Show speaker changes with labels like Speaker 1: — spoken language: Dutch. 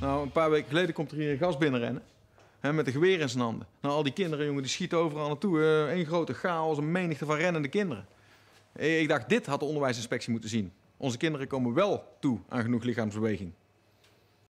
Speaker 1: Nou, een paar weken geleden komt er hier een gast binnenrennen. Hè, met een geweer in zijn handen. Nou, al die kinderen, jongen, die schieten overal naartoe. Eén grote chaos, een menigte van rennende kinderen. Ik dacht, dit had de onderwijsinspectie moeten zien. Onze kinderen komen wel toe aan genoeg lichaamsbeweging.